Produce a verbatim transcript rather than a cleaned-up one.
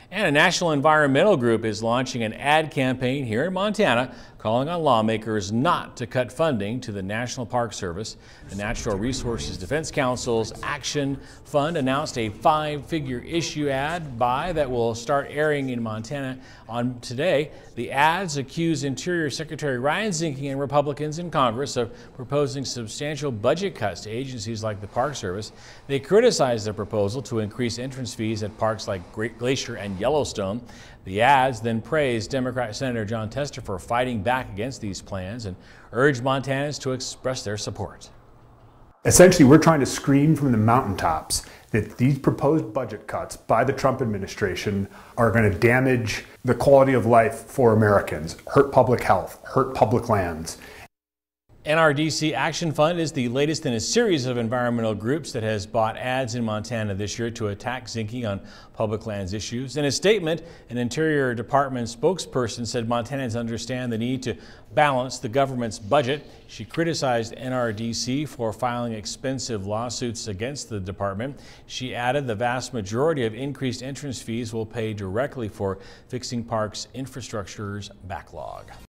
And a national environmental group is launching an ad campaign here in Montana calling on lawmakers not to cut funding to the National Park Service. The Natural Resources Defense Council's Action Fund announced a five-figure issue ad buy that will start airing in Montana on today. The ads accuse Interior Secretary Ryan Zinke and Republicans in Congress of proposing substantial budget cuts to agencies like the Park Service. They criticize the proposal to increase entrance fees at parks like Great Glacier and Yellowstone. The ads then praised Democrat Senator Jon Tester for fighting back against these plans and urged Montanans to express their support. Essentially, we're trying to scream from the mountaintops that these proposed budget cuts by the Trump administration are going to damage the quality of life for Americans, hurt public health, hurt public lands. N R D C Action Fund is the latest in a series of environmental groups that has bought ads in Montana this year to attack Zinke on public lands issues. In a statement, an Interior Department spokesperson said Montanans understand the need to balance the government's budget. She criticized N R D C for filing expensive lawsuits against the department. She added the vast majority of increased entrance fees will pay directly for fixing parks' infrastructure's backlog.